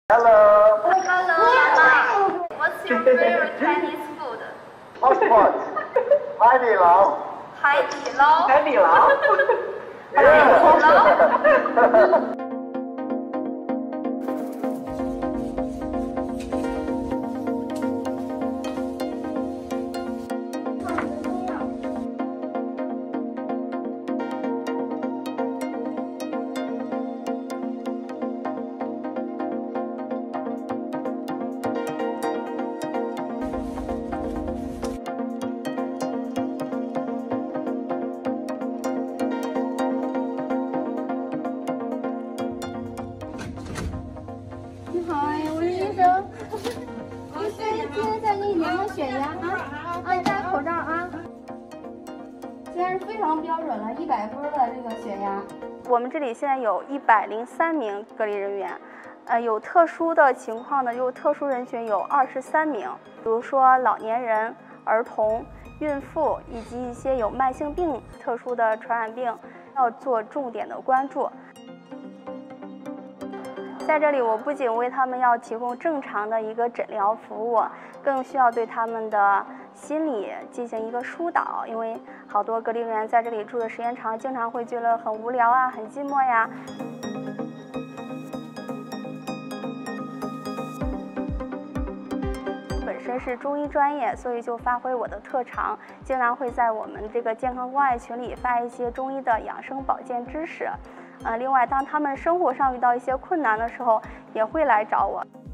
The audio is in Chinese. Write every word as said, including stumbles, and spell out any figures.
Hello. Hello. What's your favorite Chinese food? Hot pot. 海底捞。 海底捞。 海底捞。 海底捞。 你好哎，我是医生。医生，今天再给你量量血压啊，啊，戴口罩啊。现在是非常标准了，一百分的这个血压。 我们这里现在有一百零三名隔离人员，呃，有特殊的情况呢，有特殊人群有二十三名，比如说老年人、儿童、孕妇以及一些有慢性病、特殊的传染病，要做重点的关注。在这里，我不仅为他们要提供正常的一个诊疗服务，更需要对他们的心理进行一个疏导，因为好多隔离人员在这里住的时间长，经常会觉得很无聊啊，很寂寞呀。本身是中医专业，所以就发挥我的特长，经常会在我们这个健康关爱群里发一些中医的养生保健知识。呃，另外，当他们生活上遇到一些困难的时候，也会来找我。